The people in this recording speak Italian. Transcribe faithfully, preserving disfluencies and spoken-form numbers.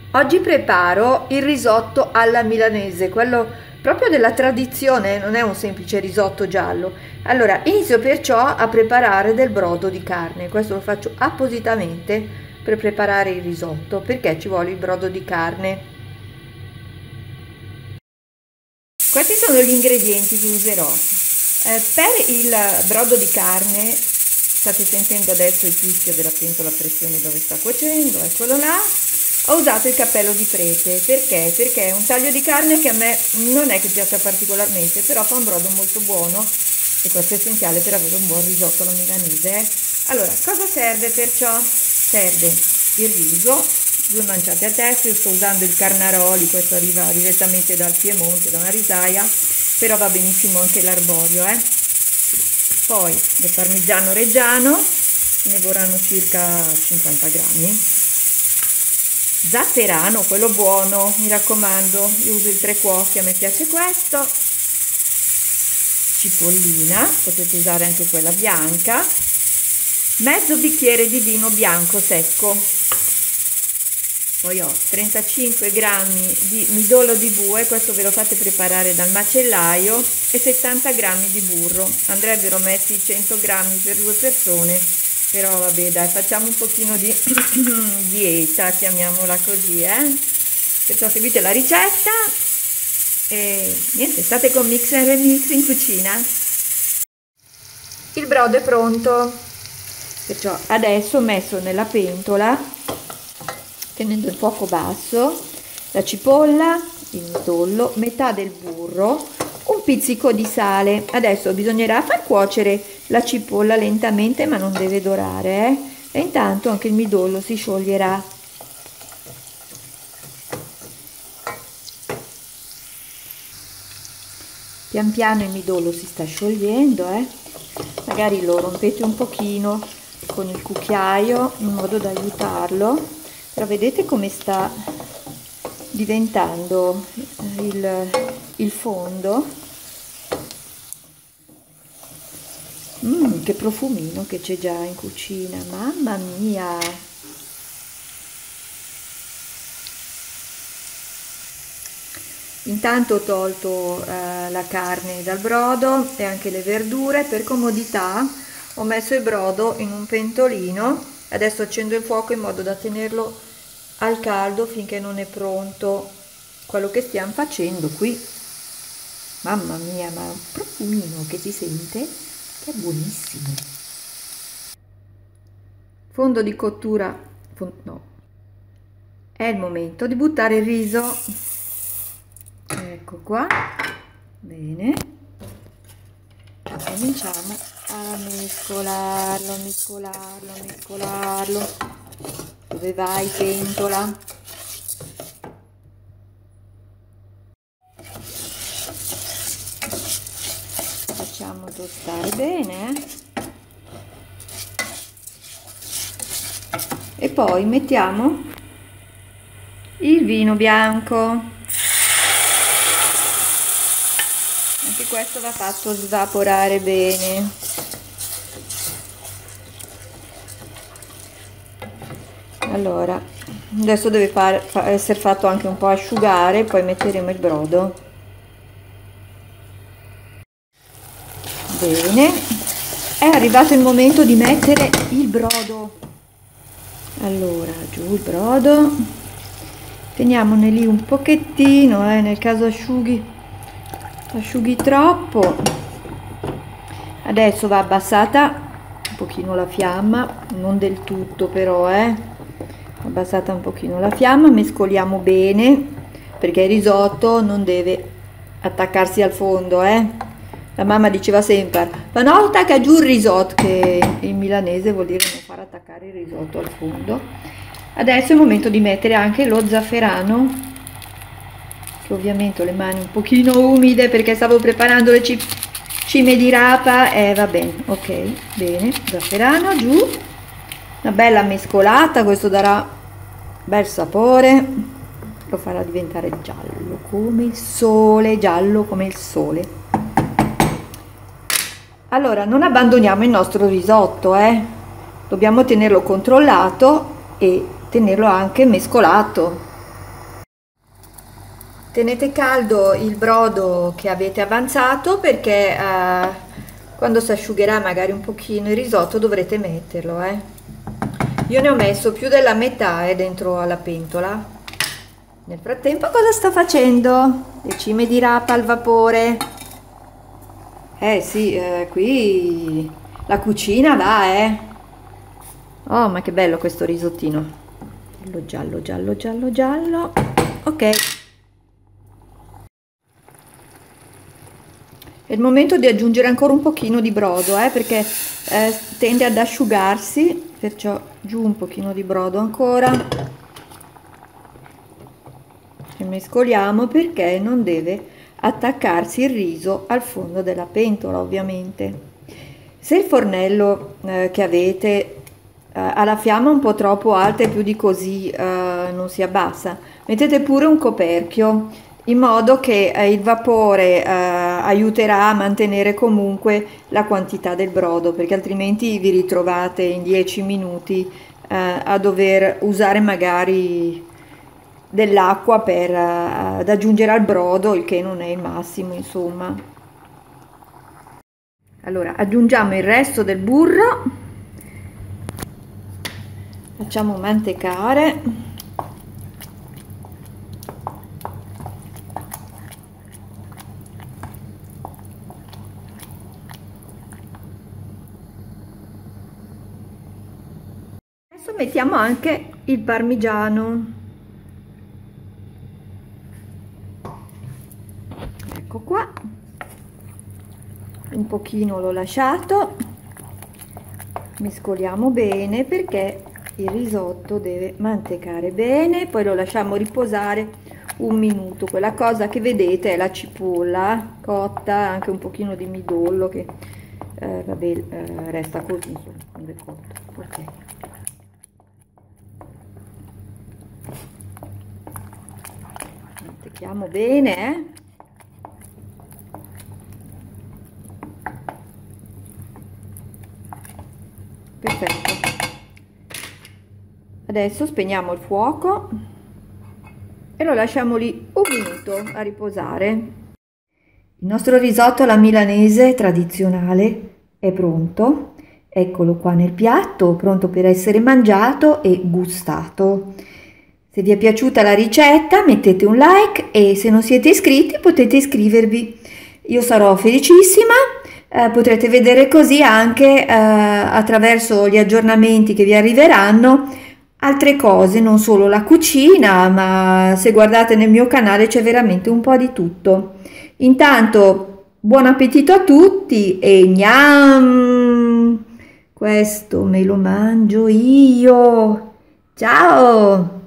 Oggi preparo il risotto alla milanese, quello proprio della tradizione, non è un semplice risotto giallo. Allora, inizio perciò a preparare del brodo di carne, questo lo faccio appositamente per preparare il risotto, perché ci vuole il brodo di carne. Questi sono gli ingredienti che userò. Eh, per il brodo di carne, state sentendo adesso il fischio della pentola a pressione dove sta cuocendo, eccolo là. Ho usato il cappello di prete, perché? Perché è un taglio di carne che a me non è che piaccia particolarmente, però fa un brodo molto buono e questo è essenziale per avere un buon risotto alla milanese. Eh? Allora, cosa serve perciò? Serve il riso, due manciate a testa, io sto usando il Carnaroli, questo arriva direttamente dal Piemonte, da una risaia, però va benissimo anche l'arborio. Eh? Poi del parmigiano reggiano, ne vorranno circa cinquanta grammi. Zafferano, quello buono, mi raccomando, io uso il tre cuocchi, a me piace questo. Cipollina, potete usare anche quella bianca. Mezzo bicchiere di vino bianco secco. Poi ho trentacinque grammi di midollo di bue, questo ve lo fate preparare dal macellaio, e settanta grammi di burro. Andrebbero messi cento grammi per due persone. Però vabbè, dai, facciamo un pochino di dieta, chiamiamola così, eh? Perciò seguite la ricetta e niente, state con Mix and Remix in cucina. Il brodo è pronto, perciò adesso ho messo nella pentola, tenendo il fuoco basso, la cipolla, il midollo, metà del burro, un pizzico di sale. Adesso bisognerà far cuocere la cipolla lentamente, ma non deve dorare, eh? E intanto anche il midollo si scioglierà. Pian piano il midollo si sta sciogliendo, eh? Magari lo rompete un pochino con il cucchiaio in modo da aiutarlo, però vedete come sta diventando il, il fondo. Mmm, che profumino che c'è già in cucina, mamma mia! Intanto ho tolto eh, la carne dal brodo e anche le verdure. Per comodità ho messo il brodo in un pentolino. Adesso accendo il fuoco in modo da tenerlo al caldo finché non è pronto quello che stiamo facendo qui. Mamma mia, ma un profumino che si sente, che è buonissimo. Fondo di cottura, no, è il momento di buttare il riso. Ecco qua, bene, e cominciamo a mescolarlo, mescolarlo, mescolarlo. Dove vai, pentola? Facciamo tostare bene, eh? E poi mettiamo il vino bianco. Anche questo va fatto svaporare bene. Allora, adesso deve far, fa, essere fatto anche un po' asciugare, poi metteremo il brodo. Bene, è arrivato il momento di mettere il brodo. Allora, giù il brodo, teniamone lì un pochettino, eh, nel caso asciughi, asciughi troppo. Adesso va abbassata un pochino la fiamma, non del tutto però, eh. Abbassata un pochino la fiamma, mescoliamo bene, perché il risotto non deve attaccarsi al fondo, eh. La mamma diceva sempre, ma no, attacca giù il risotto, che in milanese vuol dire non far attaccare il risotto al fondo. Adesso è il momento di mettere anche lo zafferano, che ovviamente ho le mani un pochino umide perché stavo preparando le cip cime di rapa, e eh, va bene, ok, bene, zafferano giù, una bella mescolata, questo darà bel sapore, lo farà diventare giallo come il sole, giallo come il sole. Allora, non abbandoniamo il nostro risotto, eh? Dobbiamo tenerlo controllato e tenerlo anche mescolato. Tenete caldo il brodo che avete avanzato, perché eh, quando si asciugherà magari un pochino il risotto dovrete metterlo, eh. Io ne ho messo più della metà eh, dentro alla pentola. Nel frattempo cosa sto facendo? Le cime di rapa al vapore. Eh sì, eh, qui la cucina va, eh. Oh, ma che bello questo risottino. Giallo, giallo, giallo, giallo, giallo. Ok. È il momento di aggiungere ancora un pochino di brodo, eh, perché eh, tende ad asciugarsi, perciò giù un pochino di brodo ancora. E mescoliamo, perché non deve attaccarsi il riso al fondo della pentola, ovviamente. Se il fornello eh, che avete eh, ha la fiamma un po' troppo alta e più di così eh, non si abbassa, mettete pure un coperchio, in modo che eh, il vapore eh, aiuterà a mantenere comunque la quantità del brodo, perché altrimenti vi ritrovate in dieci minuti eh, a dover usare magari dell'acqua per eh, ad aggiungere al brodo, il che non è il massimo, insomma. Allora aggiungiamo il resto del burro, facciamo mantecare. Adesso mettiamo anche il parmigiano. Ecco qua. Un pochino l'ho lasciato. Mescoliamo bene, perché il risotto deve mantecare bene, poi lo lasciamo riposare un minuto. Quella cosa che vedete è la cipolla cotta, anche un pochino di midollo che eh, vabbè, eh, resta così quando è cotto. Ok. Mantechiamo bene, eh? Perfetto. Adesso spegniamo il fuoco e lo lasciamo lì un minuto a riposare. Il nostro risotto alla milanese tradizionale è pronto. Eccolo qua nel piatto, pronto per essere mangiato e gustato. Se vi è piaciuta la ricetta mettete un like, e se non siete iscritti potete iscrivervi. Io sarò felicissima. Eh, potrete vedere così anche eh, attraverso gli aggiornamenti che vi arriveranno altre cose, non solo la cucina, ma se guardate nel mio canale c'è veramente un po' di tutto. Intanto buon appetito a tutti e gnam! Questo me lo mangio io. Ciao!